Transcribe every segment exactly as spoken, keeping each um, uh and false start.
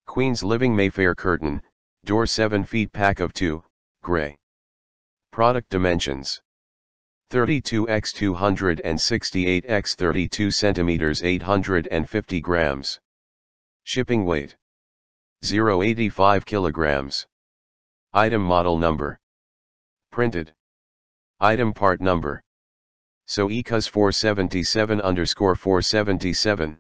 Queenzliving Mayfair curtain, door seven feet, pack of two, gray. Product dimensions: thirty-two by two hundred sixty-eight by thirty-two centimeters, eight hundred fifty grams. Shipping weight: zero point eight five kilograms. Item model number. Printed. Item part number. So E C U S four seventy-seven underscore four seventy-seven.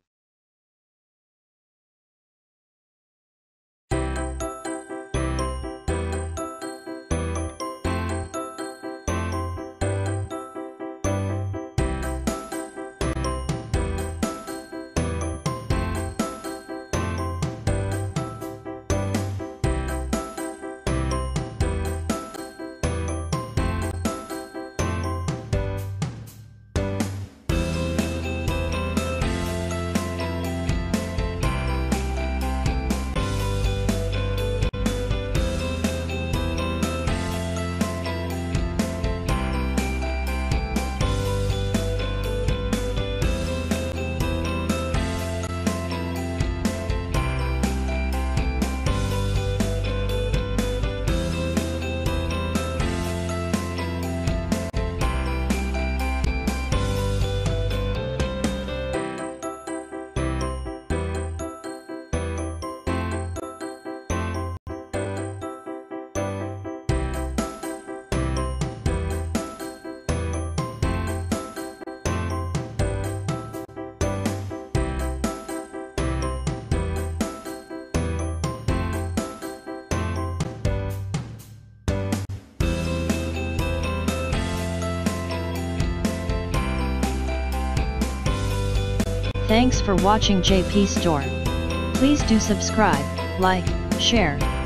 Thanks for watching J P Store. Please do subscribe, like, share,